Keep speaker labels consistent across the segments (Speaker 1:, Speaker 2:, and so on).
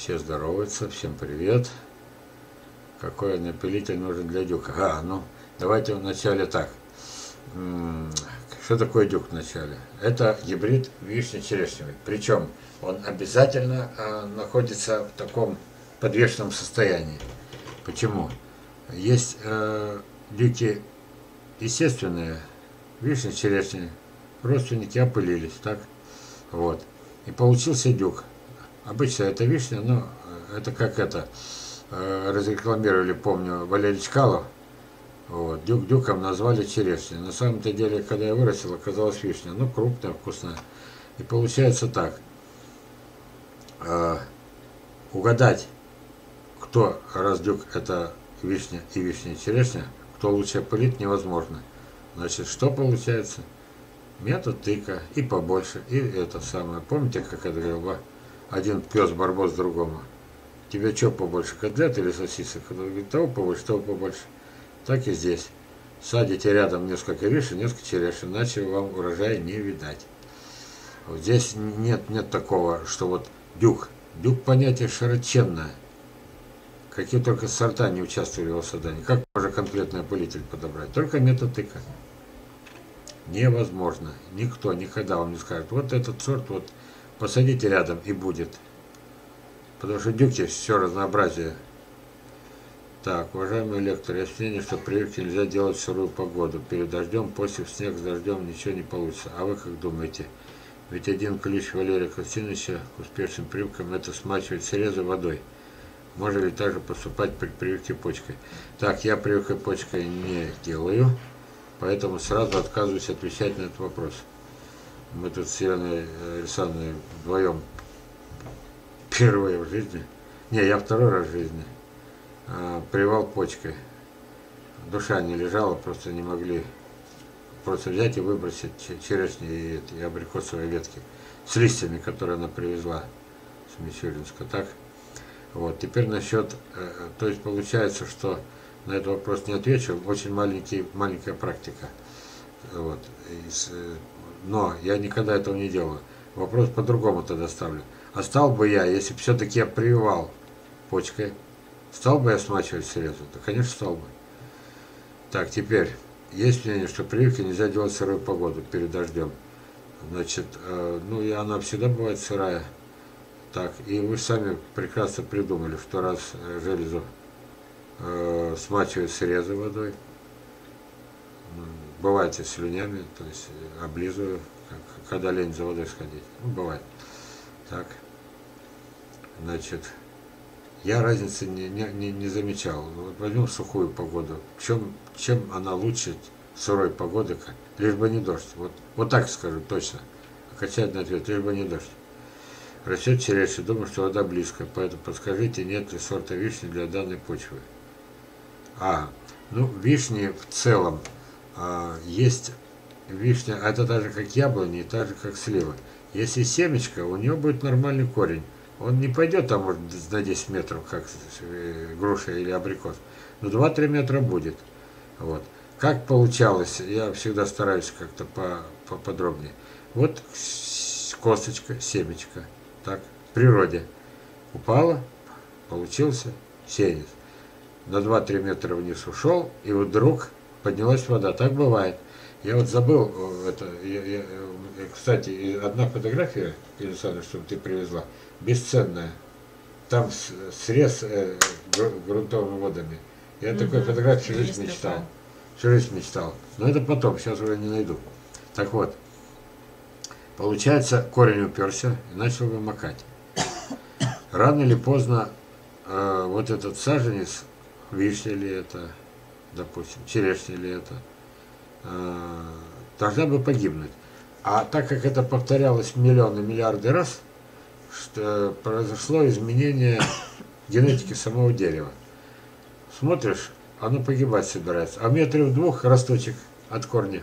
Speaker 1: Все здороваются, всем привет. Какой напылитель нужен для дюка? Ну, давайте вначале так. Что такое дюк вначале? Это гибрид вишни-черешневый. Причем он обязательно находится в таком подвешенном состоянии. Почему? Есть дюки естественные, вишни-черешни, родственники опылились, так? Вот. И получился дюк. Обычно это вишня, но это как это, разрекламировали, помню, Валерий Чкалов. Вот, дюком назвали черешню. На самом-то деле, когда я вырастил, оказалась вишня. Ну, крупная, вкусная. И получается так. Угадать, кто раз дюк это вишня и вишня и черешня, кто лучше опылит, невозможно. Значит, что получается? Метод тыка и побольше, и это самое. Помните, как это говорил, один пес барбос другому? Тебе что побольше, котлет или сосисок? Он говорит, того побольше, того побольше. Так и здесь. Садите рядом несколько вишен, несколько черешен, иначе вам урожая не видать. Вот здесь нет такого, что вот дюк. Дюк понятие широченное. Какие только сорта не участвовали в его создании. Как можно конкретный опылитель подобрать? Только метод тыка. Невозможно. Никто никогда вам не скажет, вот этот сорт, вот посадите рядом и будет. Потому что дюки все разнообразие. Так, уважаемый лектор, есть мнение, что прививки нельзя делать в сырую погоду. Перед дождем, после снег с дождем ничего не получится. А вы как думаете? Ведь один ключ Валерия Константиновича к успешным прививкам это смачивать срезы водой. Можно ли также поступать при прививке почкой? Так, я прививкой почкой не делаю, поэтому сразу отказываюсь отвечать на этот вопрос. Мы тут с Еленой Александровной вдвоем первые в жизни, не, я второй раз в жизни, прививал почкой. Душа не лежала, просто не могли просто взять и выбросить черешни и абрикосовые ветки с листьями, которые она привезла с Мичуринска. Так? Вот. Теперь насчет, то есть получается, что на этот вопрос не отвечу, очень маленькая практика. Вот. Но я никогда этого не делаю. Вопрос по-другому тогда ставлю. А стал бы я, если бы все-таки я прививал почкой, стал бы я смачивать срезы? Да, конечно, стал бы. Так, теперь, есть мнение, что прививки нельзя делать в сырую погоду, перед дождем. Значит, ну и она всегда бывает сырая. Так, и вы сами прекрасно придумали, что раз железу смачивают срезы водой, бывает и слюнями, то есть облизываю, когда лень за водой сходить. Ну, бывает. Так. Значит, я разницы не замечал. Вот возьмем сухую погоду. Чем она лучше сырой погоды, лишь бы не дождь. Вот так скажу точно. Окончательный ответ, лишь бы не дождь. Растет черешня, думаю, что вода близко, поэтому подскажите, нет ли сорта вишни для данной почвы. Ну, вишни в целом есть вишня, это так же как яблони и так же как слива. Если семечко, у нее будет нормальный корень. Он не пойдет там, может, на 10 метров, как груша или абрикос, но 2-3 метра будет. Вот. Как получалось, я всегда стараюсь как-то поподробнее. Вот косточка, семечко, так, в природе. Упала, получился сеянец. На 2-3 метра вниз ушел, и вдруг поднялась вода. Так бывает. Я вот забыл, это, кстати, одна фотография, Александра, чтобы ты привезла, бесценная. Там срез грунтовыми водами. Я такой фотографии всю жизнь мечтал. Всю жизнь мечтал. Но это потом, сейчас уже не найду. Так вот, получается, корень уперся и начал вымокать. Рано или поздно вот этот саженец, вишня ли это, допустим, черешня ли это, должна бы погибнуть. А так как это повторялось миллионы, миллиарды раз, что произошло изменение генетики самого дерева. Смотришь, оно погибать собирается. А в метре в двух росточек от корня.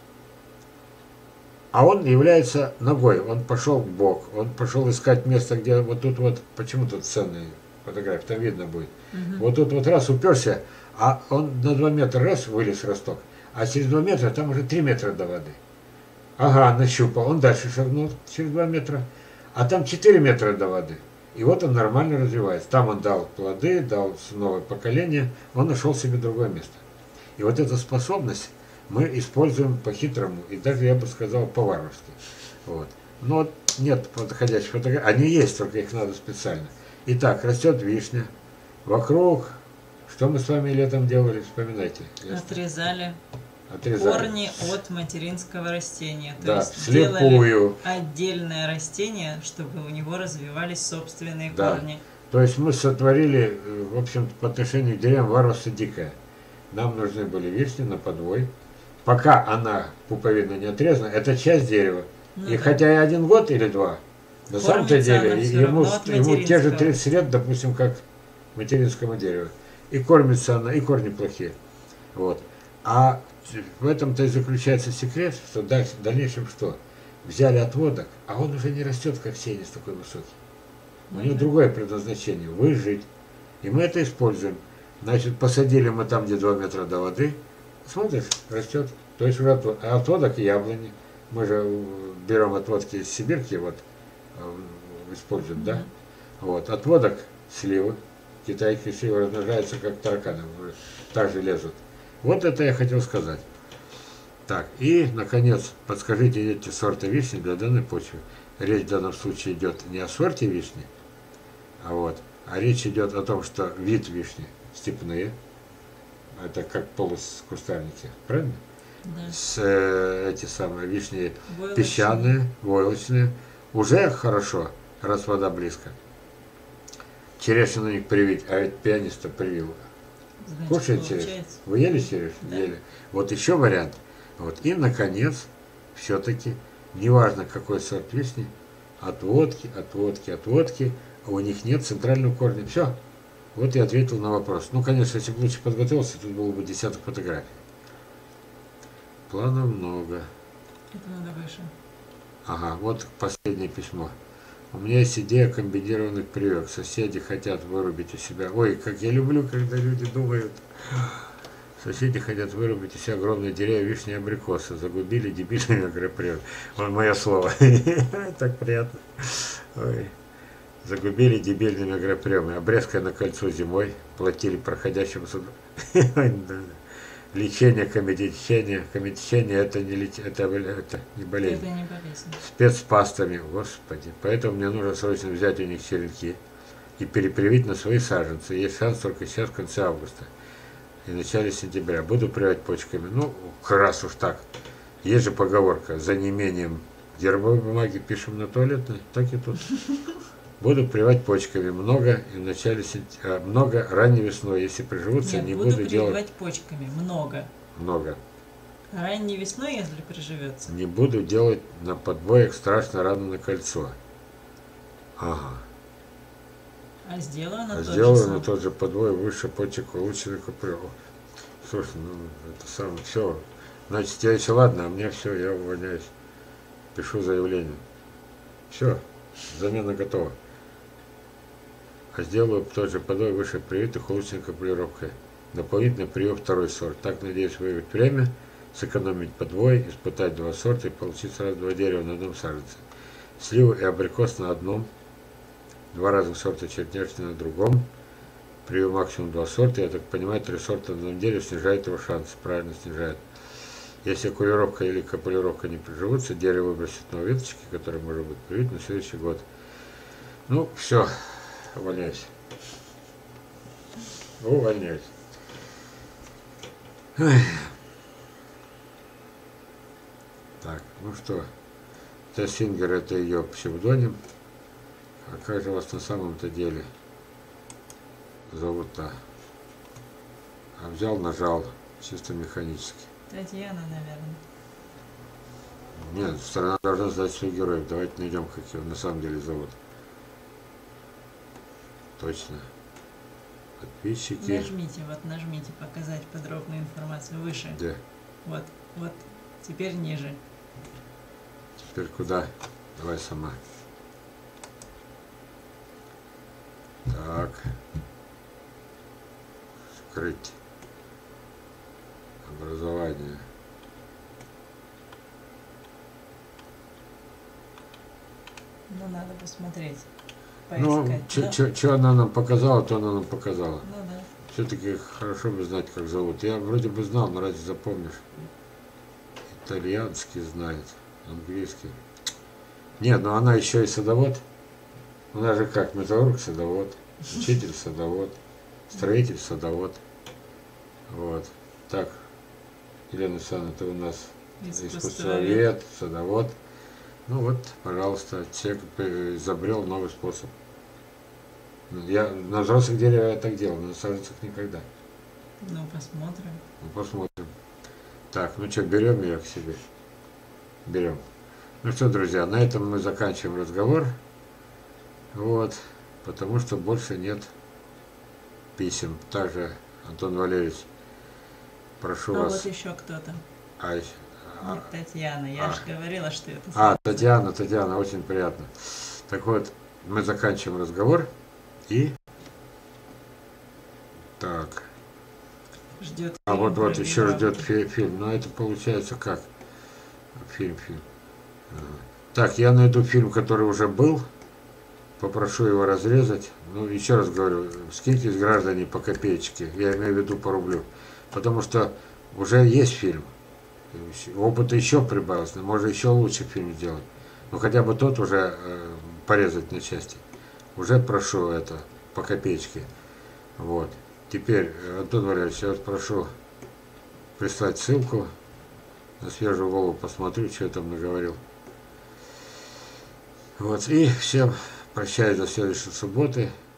Speaker 1: А он является ногой. Он пошел в бок. Он пошел искать место, где вот тут вот, почему тут ценные фотографии, там видно будет. Вот тут вот раз уперся, а он на 2 метра раз вылез росток. А через 2 метра там уже 3 метра до воды. Ага, нащупал. Он дальше шагнул через 2 метра. А там 4 метра до воды. И вот он нормально развивается. Там он дал плоды, дал новое поколение, он нашел себе другое место. И вот эту способность мы используем по-хитрому, и даже, я бы сказал, по-варварски. Вот. Но вот нет подходящих фотографий. Они есть, только их надо специально. Итак, растет вишня. Вокруг, что мы с вами летом делали, вспоминайте.
Speaker 2: Отрезали
Speaker 1: Отрезали.
Speaker 2: корни от материнского растения. То
Speaker 1: Да,
Speaker 2: есть
Speaker 1: вслепую.
Speaker 2: делали отдельное растение, чтобы у него развивались собственные
Speaker 1: Да.
Speaker 2: корни.
Speaker 1: То есть мы сотворили, в общем, по отношению к деревьям варварство дикое. Нам нужны были вишни на подвой. Пока она пуповина не отрезана, это часть дерева.
Speaker 2: Ну
Speaker 1: И
Speaker 2: да.
Speaker 1: хотя и 1 год или 2, на самом-то
Speaker 2: Кормится она
Speaker 1: деле
Speaker 2: всё равно от
Speaker 1: ему те же
Speaker 2: материнского.
Speaker 1: 30 лет, допустим, как материнскому дереву. И кормится она, и корни плохие. Вот. А в этом-то и заключается секрет, что дальше, в дальнейшем что? Взяли отводок, а он уже не растет, как сеянец такой высокий. У него другое предназначение – выжить. И мы это используем. Значит, посадили мы там, где 2 метра до воды, смотришь, растет. То есть уже отводок яблони. Мы же берем отводки из Сибирки, вот, используем, да? Вот, отводок сливы. Китайские сливы размножаются, как тараканы, также лезут. Вот это я хотел сказать. Так, и, наконец, подскажите эти сорта вишни для данной почвы. Речь в данном случае идет не о сорте вишни, а речь идет о том, что вид вишни степные, это как полукустарники, правильно?
Speaker 2: Да.
Speaker 1: Эти самые вишни
Speaker 2: Войлочные.
Speaker 1: песчаные, войлочные, уже хорошо, раз вода близко. Черешню на них привить, а ведь пианиста привил.
Speaker 2: Значит,
Speaker 1: Кушает черешню?
Speaker 2: получается.
Speaker 1: Вы ели черешню?
Speaker 2: Да.
Speaker 1: Ели. Вот еще вариант. Вот. И, наконец, все-таки, неважно какой сорт вишни, отводки, а у них нет центрального корня. Все. Вот я ответил на вопрос. Ну, конечно, если бы лучше подготовился, тут было бы десяток фотографий. Планов много.
Speaker 2: Это надо выше.
Speaker 1: Ага, вот последнее письмо. У меня есть идея комбинированных прививок. Соседи хотят вырубить у себя. Ой, как я люблю, когда люди думают. Соседи хотят вырубить у себя огромные деревья вишни и абрикосы. Загубили дебильными агроприводами. Вот мое слово. Так приятно. Ой. Загубили дебильными агроприемами. Обрезка на кольцо зимой. Платили проходящим суду. Лечение, комедичение. Комедичение это не болезнь.
Speaker 2: Это не болезнь.
Speaker 1: Спецпастами, господи. Поэтому мне нужно срочно взять у них черенки и перепривить на свои саженцы. Есть шанс только сейчас, в конце августа и начале сентября. Буду прививать почками. Ну, раз уж так. Есть же поговорка, за неимением гербовой бумаги пишем на туалетной, так и тут. Буду прививать почками. Много и в начале сентября, много ранней весной. Если приживутся,
Speaker 2: Нет,
Speaker 1: не
Speaker 2: буду
Speaker 1: буду делать
Speaker 2: прививать почками. Много.
Speaker 1: много.
Speaker 2: Ранней весной, если приживется.
Speaker 1: Не буду делать на подвоях страшно рано на кольцо. Ага.
Speaker 2: А сделаю на
Speaker 1: А
Speaker 2: тот же
Speaker 1: сделаю
Speaker 2: самый.
Speaker 1: на тот же подвой выше почек улучшенный купрёв. Слушай, ну это самое, все. Значит, я еще ладно, а мне все, я увольняюсь. Пишу заявление. Все, замена готова. А сделаю тот же подвой выше привитых улучшенной капулировкой. Дополнительно привил второй сорт. Так надеюсь выиграть время, сэкономить подвой, испытать 2 сорта и получить сразу 2 дерева на одном саженце. Сливу и абрикос на одном, 2 разных сорта чернешни на другом. Привил максимум 2 сорта. Я так понимаю, 3 сорта на одном дереве снижает его шансы. Правильно снижает. Если кулировка или капулировка не приживутся, дерево выбросит новые веточки, которые можно будет привить на следующий год. Ну, все. Увольняюсь. Увольняюсь. Так, ну что, Тессингер это ее псевдоним. А как же вас на самом-то деле зовут-то? А взял, нажал, чисто механически.
Speaker 2: Татьяна, наверное.
Speaker 1: Нет, страна должна знать своих героев. Давайте найдем, как его на самом деле зовут. Точно. Подписчики.
Speaker 2: Нажмите показать подробную информацию выше.
Speaker 1: Где?
Speaker 2: Вот. Теперь ниже.
Speaker 1: Теперь куда? Давай сама. Так. Скрыть. Образование.
Speaker 2: Ну, надо посмотреть.
Speaker 1: Ну,
Speaker 2: поискать.
Speaker 1: что она нам показала, то она нам показала.
Speaker 2: Ну да.
Speaker 1: Все-таки хорошо бы знать, как зовут. Я вроде бы знал, но разве запомнишь? Итальянский знает, английский. Нет, но она еще и садовод. Она же как, металлург садовод, учитель садовод, строитель садовод. Вот. Так, Елена Александровна, ты у нас искусствовед, садовод. Ну вот, пожалуйста, человек изобрел новый способ. Я на взрослых деревьях я так делал, но на саженцах никогда.
Speaker 2: Ну, посмотрим.
Speaker 1: Ну, посмотрим. Так, ну что, берем ее к себе? Берем. Ну что, друзья, на этом мы заканчиваем разговор. Вот, потому что больше нет писем. Также, Антон Валерьевич, прошу
Speaker 2: А
Speaker 1: вас.
Speaker 2: вот еще кто-то.
Speaker 1: Ай,
Speaker 2: Нет, Татьяна. Я же говорила, что это...
Speaker 1: Татьяна, очень приятно. Так вот, мы заканчиваем разговор и... Так.
Speaker 2: Ждет.
Speaker 1: А вот
Speaker 2: про
Speaker 1: еще ждет
Speaker 2: Вибраву.
Speaker 1: фильм. Но это получается как? Фильм. Ага. Так, я найду фильм, который уже был. Попрошу его разрезать. Ну, еще раз говорю, скиньтесь, граждане, по копеечке. Я имею в виду по рублю. Потому что уже есть фильм. Опыта еще прибавилось. Можно еще лучше фильм сделать. Но хотя бы тот уже порезать на части. Уже прошу это по копеечке. Вот. Теперь, Антон Валерьевич, я вас прошу прислать ссылку. На свежую голову посмотрю, что я там наговорил. Вот. И всем прощаюсь до следующей субботы.